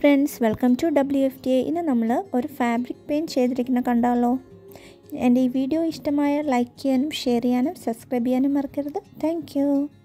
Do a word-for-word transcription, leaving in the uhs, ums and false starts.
Friends, welcome to W F T A. ഇന്ന് നമ്മൾ ഒരു ഫാബ്രിക് പെയിൻറ്റ് ചെയ്തിരിക്കുന്ന കണ്ടാലോ. എൻ്റെ ഈ വീഡിയോ ഇഷ്ടമായ ലൈക്ക് ചെയ്യാനും ഷെയർ ചെയ്യാനും സബ്സ്ക്രൈബ് ചെയ്യാനും മറക്കരുത്. താങ്ക്